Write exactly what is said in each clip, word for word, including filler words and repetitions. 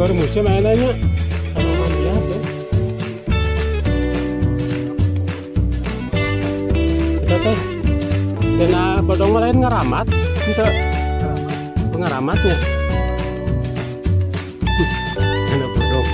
baru musim mainannya tanaman biasa. Kita teh dena bodong lain ngeramat untuk pengeramatnya. Dena bodong.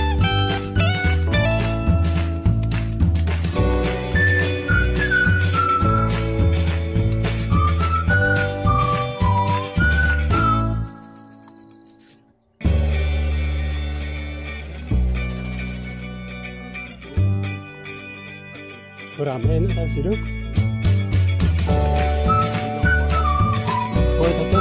Berapa ini tahu sih dong? Oh itu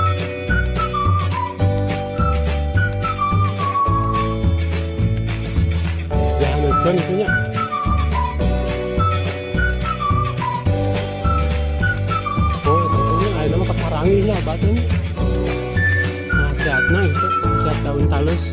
jangan nonton itunya. Oh itu itunya ada nama keparanginya obatnya. Nasihatnya itu nasihat daun talus.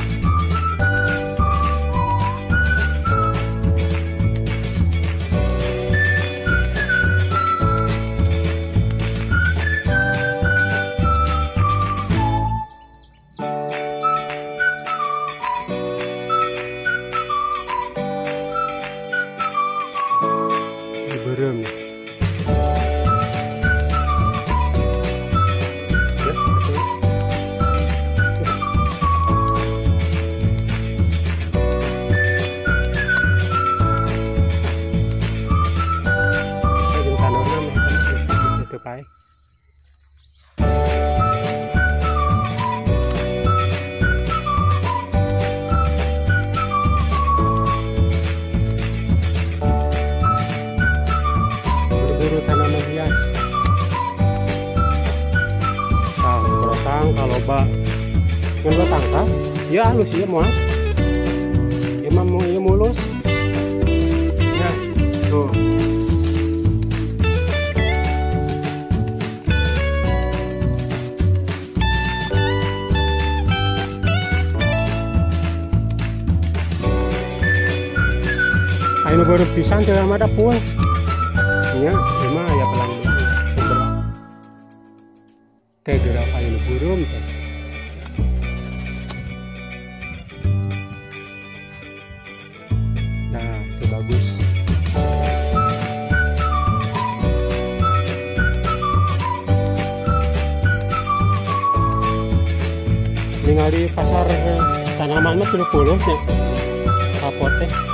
Berem. Ya, betul. Saya di tanahnya itu pai. Tanaman hias. Nah, berotang kalau bak ngelotang kah? Ya halus ya mau. Emang mau ya mulus. Ya, tuh. Ayo baru pisang jangan ada pun. Ya, cuma ya pelang-pelang sebelah kayak gerap air burung teh. Nah, itu bagus. Tinggal di pasar tanaman mah tujuh puluh nya kapot teh.